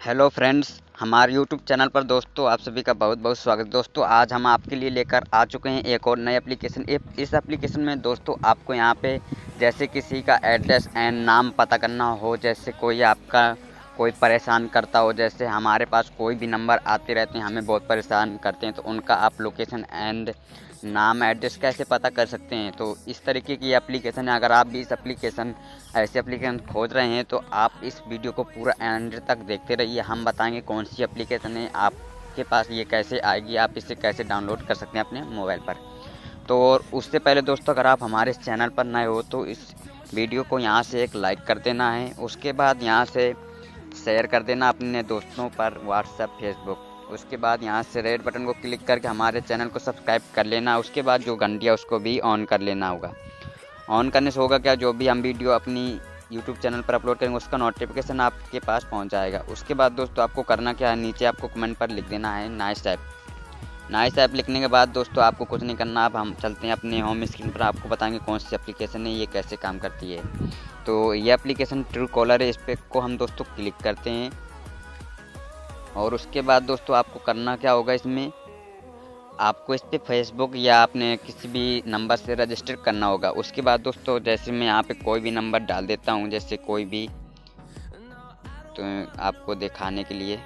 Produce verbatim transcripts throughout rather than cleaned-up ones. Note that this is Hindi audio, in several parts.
हेलो फ्रेंड्स, हमारे यूट्यूब चैनल पर दोस्तों आप सभी का बहुत बहुत स्वागत। दोस्तों आज हम आपके लिए लेकर आ चुके हैं एक और नई एप्लीकेशन। इस एप्लीकेशन में दोस्तों आपको यहाँ पे जैसे किसी का एड्रेस एंड नाम पता करना हो, जैसे कोई आपका कोई परेशान करता हो, जैसे हमारे पास कोई भी नंबर आते रहते हैं हमें बहुत परेशान करते हैं, तो उनका आप लोकेशन एंड नाम एड्रेस कैसे पता कर सकते हैं। तो इस तरीके की एप्लीकेशन है। अगर आप भी इस एप्लीकेशन ऐसे एप्लीकेशन खोज रहे हैं तो आप इस वीडियो को पूरा एंड तक देखते रहिए। हम बताएंगे कौन सी एप्लीकेशन है, आपके पास ये कैसे आएगी, आप इसे कैसे डाउनलोड कर सकते हैं अपने मोबाइल पर। तो और उससे पहले दोस्तों अगर आप हमारे इस चैनल पर नए हो तो इस वीडियो को यहाँ से एक लाइक कर देना है, उसके बाद यहाँ से शेयर कर देना अपने दोस्तों पर व्हाट्सएप फेसबुक। उसके बाद यहाँ से रेड बटन को क्लिक करके हमारे चैनल को सब्सक्राइब कर लेना। उसके बाद जो घंटी है उसको भी ऑन कर लेना होगा। ऑन करने से होगा क्या, जो भी हम वीडियो अपनी यूट्यूब चैनल पर अपलोड करेंगे उसका नोटिफिकेशन आपके पास पहुंच जाएगा। उसके बाद दोस्तों आपको करना क्या है, नीचे आपको कमेंट पर लिख देना है नाइस ऐप। नाइस ऐप लिखने के बाद दोस्तों आपको कुछ नहीं करना। अब हम चलते हैं अपने होम स्क्रीन पर, आपको बताएंगे कौन सी एप्लीकेशन है, ये कैसे काम करती है। तो ये एप्लीकेशन ट्रू कॉलर है, इस पर को हम दोस्तों क्लिक करते हैं। और उसके बाद दोस्तों आपको करना क्या होगा, इसमें आपको इस पर फेसबुक या आपने किसी भी नंबर से रजिस्टर करना होगा। उसके बाद दोस्तों जैसे मैं यहाँ पे कोई भी नंबर डाल देता हूँ, जैसे कोई भी, तो आपको दिखाने के लिए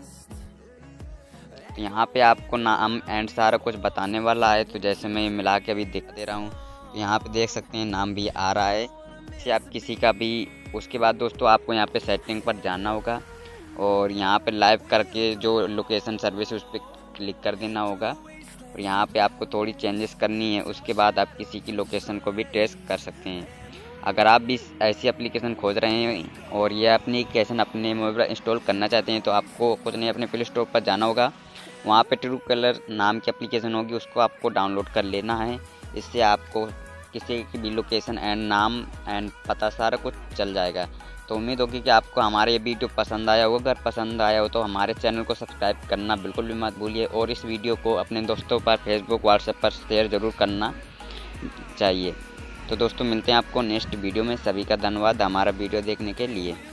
तो यहाँ पे आपको नाम एंड सारा कुछ बताने वाला है। तो जैसे मैं मिला के अभी दिखा दे रहा हूँ, तो यहाँ पे देख सकते हैं नाम भी आ रहा है, जैसे आप किसी का भी। उसके बाद दोस्तों आपको यहाँ पे सेटिंग पर जाना होगा और यहाँ पे लाइव करके जो लोकेशन सर्विस उस पर क्लिक कर देना होगा और यहाँ पे आपको थोड़ी चेंजेस करनी है। उसके बाद आप किसी की लोकेशन को भी ट्रेस कर सकते हैं। अगर आप भी ऐसी एप्लीकेशन खोज रहे हैं और ये एप्लीकेशन अपने मोबाइल पर इंस्टॉल करना चाहते हैं तो आपको कुछ नहीं, अपने प्ले स्टोर पर जाना होगा। वहाँ पे ट्रू कॉलर नाम की एप्लीकेशन होगी, उसको आपको डाउनलोड कर लेना है। इससे आपको किसी की भी लोकेशन एंड नाम एंड पता सारा कुछ चल जाएगा। तो उम्मीद होगी कि आपको हमारा ये वीडियो पसंद आया होगा। अगर पसंद आया हो तो हमारे चैनल को सब्सक्राइब करना बिल्कुल भी मत भूलिए और इस वीडियो को अपने दोस्तों पर फेसबुक व्हाट्सएप पर शेयर ज़रूर करना चाहिए। तो दोस्तों मिलते हैं आपको नेक्स्ट वीडियो में। सभी का धन्यवाद हमारा वीडियो देखने के लिए।